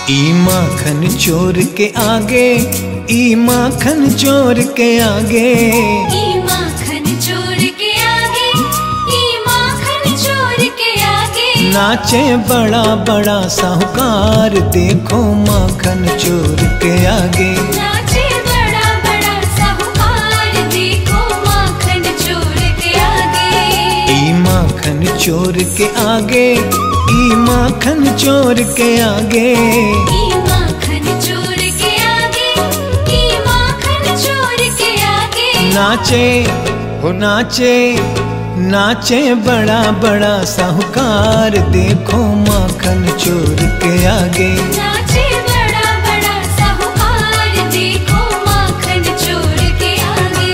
ई माखन चोर के आगे, ई माखन चोर के आगे, ई माखन चोर के आगे, ई माखन चोर के आगे। नाचे बड़ा बड़ा साहूकार, देखो माखन चोर के आगे। नाचे बड़ा बड़ा साहूकार, देखो माखन चोर के आगे। ई माखन चोर के आगे, ई माखन चोर के आगे, ई माखन चोर के आगे, ई माखन चोर के आगे। नाचे हो नाचे, नाचे बड़ा बड़ा साहूकार, देखो माखन चोर के आगे। नाचे बड़ा बड़ा साहूकार, देखो माखन चोर के आगे।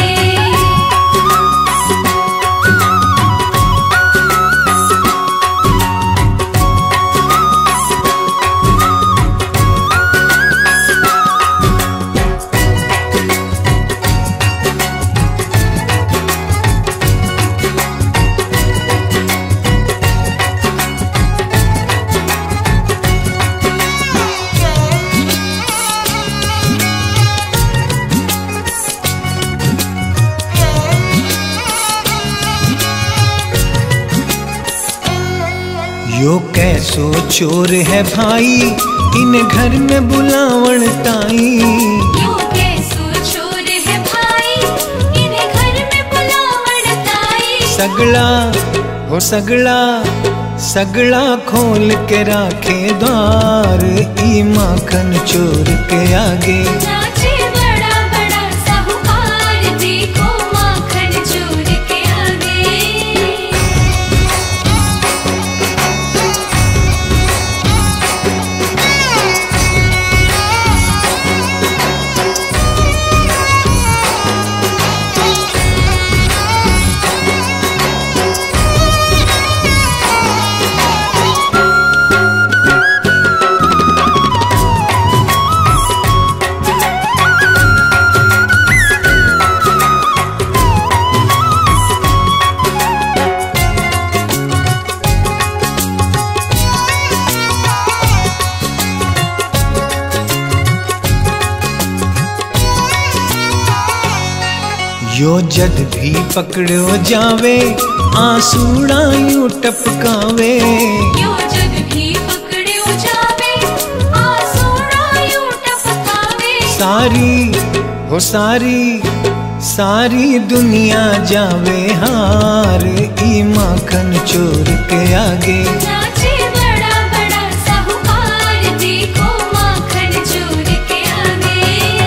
यो कैसो चोर है भाई, इन घर में बुलावण ताई। यो कैसो चोर है भाई, इन्हें घर में बुलावण ताई। सगड़ा हो सगड़ा, सगड़ा खोल के राखे द्वार, ई माखन चोर के आगे। नाचे बड़ा बड़ा साहूकार, देखो माखन चोर के आगे। यो जद भी पकड़ो जावे, आंसूड़ा यूं टपकावे। यो जग भी पकड़ो जावे, आंसूड़ा यूं टपकावे। सारी हो सारी, सारी दुनिया जावे हार, ई माखन चोर के आगे। नाचे बड़ा बड़ा साहूकार, देखो माखन चोर के आगे।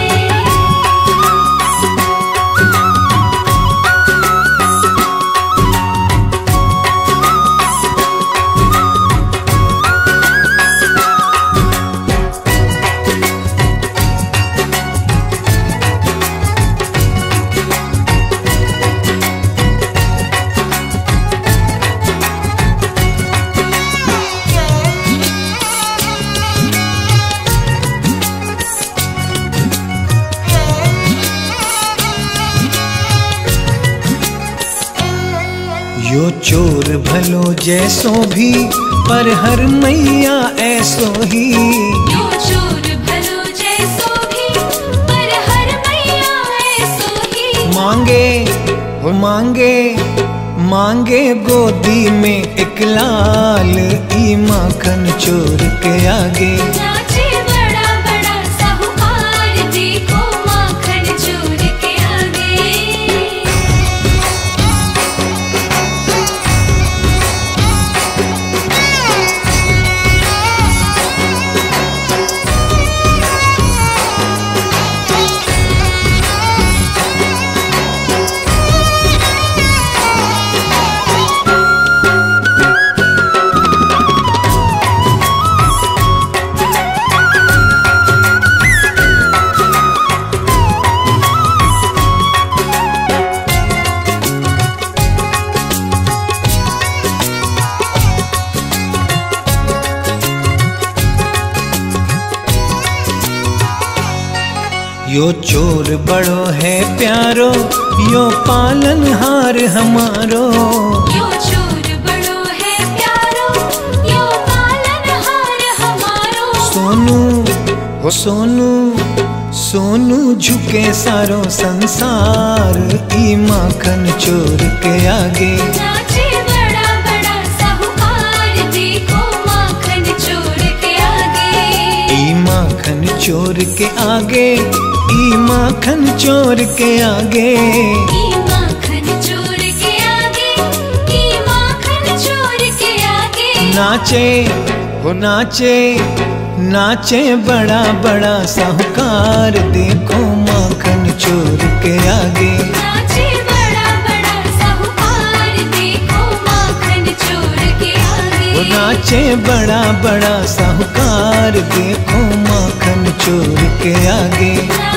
यो चोर भलो जैसो भी, पर हर मैया ऐसो ही। यो चोर भलो जैसो भी, पर हर मैया ऐसो ही। मांगे हो मांगे, मांगे गोदी में एक लाल, ई माखन चोर के आगे। नाचे बड़ा बड़ा साहूकार, देखो माखन चोर के आगे। यो चोर बड़ो है प्यारो, यो पालनहार हमारो। यो चोर बड़ो है प्यारो, यो पालनहार हमारो। हो सोनू सोनू झुके सारो संसार ई माखन चोर के आगे। नाचे बड़ा बड़ा साहूकार देखो माखन चोर के आगे। ई माखन चोर के आगे, ई माखन चोर के आगे, ई माखन चोर के आगे, ई माखन चोर के आगे। नाचे हो नाचे नाचे बड़ा बड़ा साहूकार देखो माखन चोर के आगे। नाचे बड़ा बड़ा साहूकार देखो माखन चोर के आगे। हो नाचे बड़ा बड़ा साहूकार देखो माखन चोर के आगे।